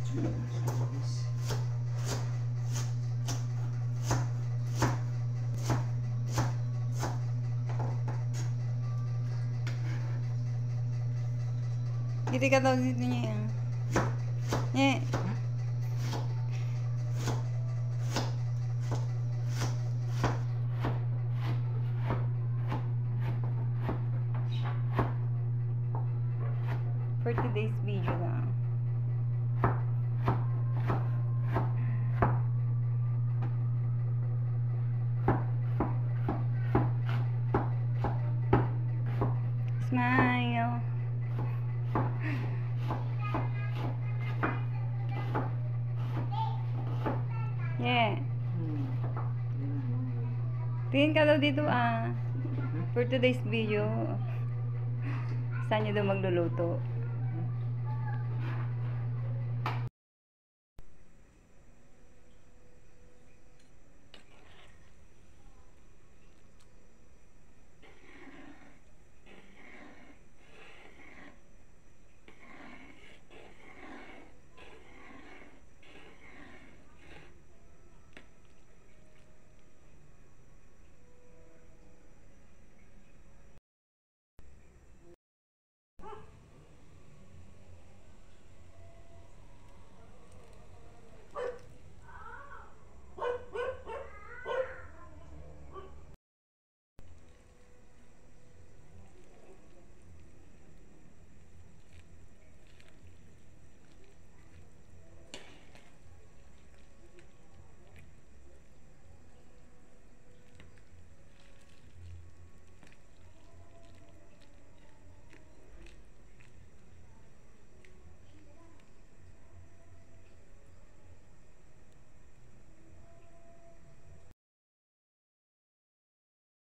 Dito ka daw dito niya. Nye. For today's video lang. Smile. Yeah. Tingin ka daw dito For today's video. Saan niyo daw magluluto?